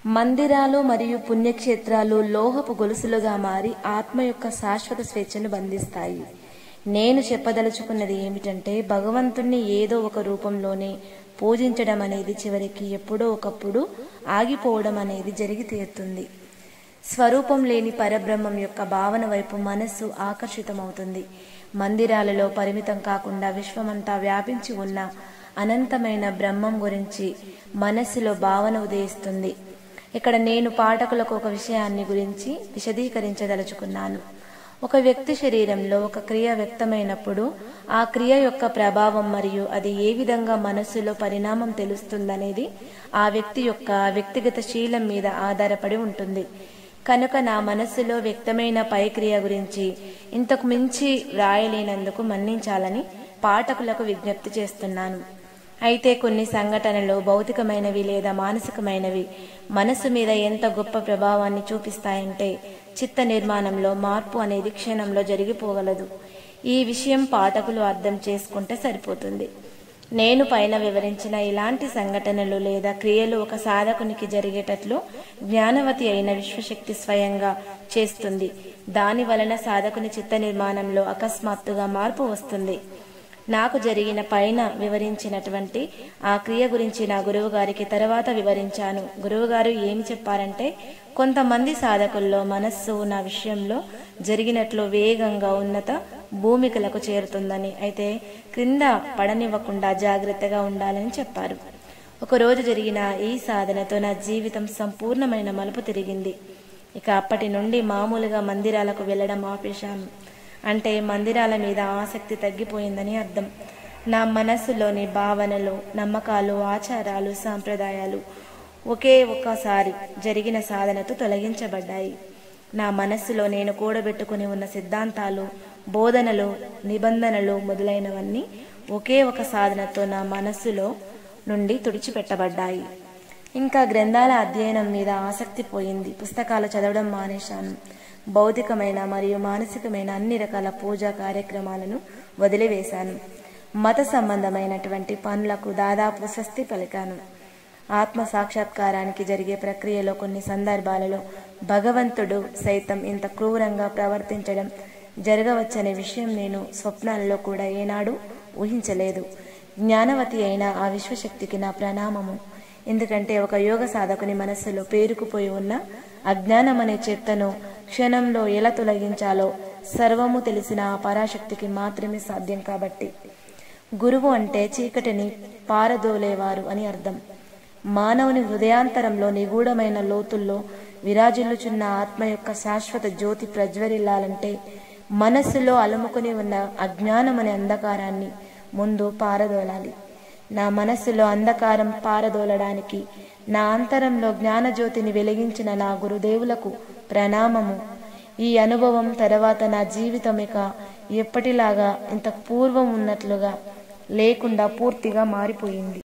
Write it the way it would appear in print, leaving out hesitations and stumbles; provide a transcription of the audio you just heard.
మందిరాలు మరియు పుణ్యక్షేత్రాలు లోహపు గొలుసులుగా మారి ఆత్మ యొక్క శాశ్వత స్వేచ్ఛను బంధిస్తాయి. నేను చెప్పదలుచుకున్నది ఏమిటంటే, భగవంతుణ్ణి ఏదో ఒక రూపంలోనే పూజించడం అనేది చివరికి ఎప్పుడో ఒకప్పుడు ఆగిపోవడం అనేది జరిగి తీరుతుంది. స్వరూపం లేని పరబ్రహ్మం యొక్క భావన వైపు మనస్సు ఆకర్షితమవుతుంది. మందిరాలలో పరిమితం కాకుండా విశ్వమంతా వ్యాపించి ఉన్న అనంతమైన బ్రహ్మం గురించి మనస్సులో భావన ఉదయిస్తుంది. ఇక్కడ నేను పాఠకులకు ఒక విషయాన్ని గురించి విశదీకరించదలుచుకున్నాను. ఒక వ్యక్తి శరీరంలో ఒక క్రియ వ్యక్తమైనప్పుడు ఆ క్రియ యొక్క ప్రభావం మరియు అది ఏ విధంగా మనస్సులో పరిణామం తెలుస్తుందనేది ఆ వ్యక్తి యొక్క వ్యక్తిగత శీలం మీద ఆధారపడి ఉంటుంది. కనుక నా మనస్సులో వ్యక్తమైన పై క్రియ గురించి ఇంతకు మించి రాయలేనందుకు మన్నించాలని పాఠకులకు విజ్ఞప్తి చేస్తున్నాను. అయితే కొన్ని సంఘటనలు భౌతికమైనవి లేదా మానసికమైనవి మనస్సు మీద ఎంత గొప్ప ప్రభావాన్ని చూపిస్తాయంటే చిత్త నిర్మాణంలో మార్పు అనేది క్షణంలో జరిగిపోగలదు. ఈ విషయం పాఠకులు అర్థం చేసుకుంటే సరిపోతుంది. నేను పైన వివరించిన ఇలాంటి సంఘటనలు లేదా క్రియలు ఒక సాధకునికి జరిగేటట్లు జ్ఞానవతి అయిన విశ్వశక్తి స్వయంగా చేస్తుంది. దాని వలన సాధకుని చిత్త నిర్మాణంలో అకస్మాత్తుగా మార్పు వస్తుంది. నాకు జరిగిన పైన వివరించినటువంటి ఆ క్రియ గురించి నా గురువు గారికి తర్వాత వివరించాను. గురువుగారు ఏమి చెప్పారంటే, కొంతమంది సాధకుల్లో మనస్సు నా విషయంలో జరిగినట్లు వేగంగా ఉన్నత భూమికలకు చేరుతుందని, అయితే క్రింద పడనివ్వకుండా జాగ్రత్తగా ఉండాలని చెప్పారు. ఒకరోజు జరిగిన ఈ సాధనతో నా జీవితం సంపూర్ణమైన మలుపు తిరిగింది. ఇక అప్పటి నుండి మామూలుగా మందిరాలకు వెళ్ళడం ఆపేశాను. అంటే మందిరాల మీద ఆసక్తి తగ్గిపోయిందని అర్థం. నా మనస్సులోని భావనలు, నమ్మకాలు, ఆచారాలు, సాంప్రదాయాలు ఒకే ఒక్కసారి జరిగిన సాధనతో తొలగించబడ్డాయి. నా మనస్సులో నేను కూడబెట్టుకుని ఉన్న సిద్ధాంతాలు, బోధనలు, నిబంధనలు మొదలైనవన్నీ ఒకే ఒక సాధనతో నా మనస్సులో నుండి తుడిచిపెట్టబడ్డాయి. ఇంకా గ్రంథాల అధ్యయనం మీద ఆసక్తి పోయింది. పుస్తకాలు చదవడం మానేశాను. భౌతికమైన మరియు మానసికమైన అన్ని రకాల పూజా కార్యక్రమాలను వదిలివేశాను. మత సంబంధమైనటువంటి పనులకు దాదాపు స్వస్తి పలికాను. ఆత్మ సాక్షాత్కారానికి జరిగే ప్రక్రియలో కొన్ని సందర్భాలలో భగవంతుడు సైతం ఇంత క్రూరంగా ప్రవర్తించడం జరగవచ్చనే విషయం నేను స్వప్నాలలో కూడా ఏనాడు ఊహించలేదు. జ్ఞానవతి అయిన ఆ విశ్వశక్తికి నా ప్రణామము. ఎందుకంటే ఒక యోగ సాధకుని మనస్సులో పేరుకుపోయి ఉన్న అజ్ఞానం అనే చెత్తను క్షణంలో ఎలా తొలగించాలో సర్వము తెలిసిన ఆ పరాశక్తికి మాత్రమే సాధ్యం. కాబట్టి గురువు అంటే చీకటిని పారదోలేవారు అని అర్థం. మానవుని హృదయాంతరంలో నిగూఢమైన లోతుల్లో విరాజిల్లుచున్న ఆత్మ యొక్క శాశ్వత జ్యోతి ప్రజ్వరిల్లాలంటే మనస్సులో అలుముకుని ఉన్న అజ్ఞానం అనే అంధకారాన్ని ముందు పారదోలాలి. నా మనస్సులో అంధకారం పారదోలడానికి నా అంతరంలో జ్ఞానజ్యోతిని వెలిగించిన నా గురుదేవులకు ప్రణామము. ఈ అనుభవం తర్వాత నా జీవితం ఇక ఎప్పటిలాగా ఇంతకు పూర్వం ఉన్నట్లుగా లేకుండా పూర్తిగా మారిపోయింది.